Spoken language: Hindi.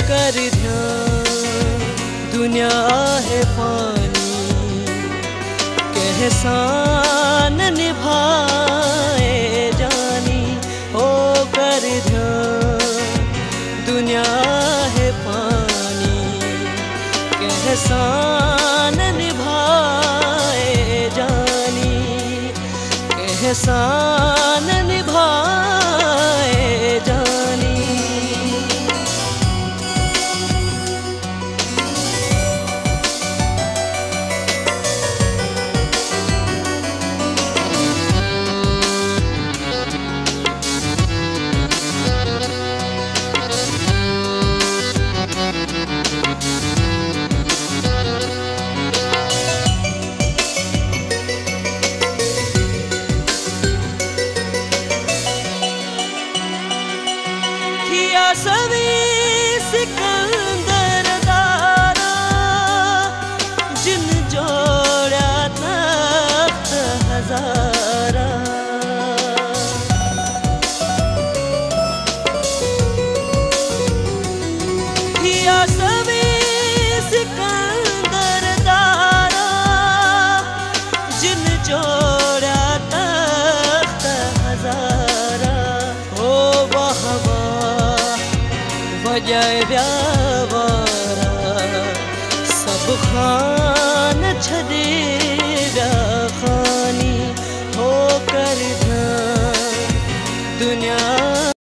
कर ध्यान दुनिया है पानी के एहसान निभाए जानी। हो कर ध्यान दुनिया है पानी के एहसान निभाए जानी, के एहसान निभाए जानी। सभी सिकंदर दारा जिन जोड़ा तख्त हजारा। या सभी सिकंदर दारा जिन जोड़ा तख्त हजारा। हो वहाँ वजह व्यावारा सब खां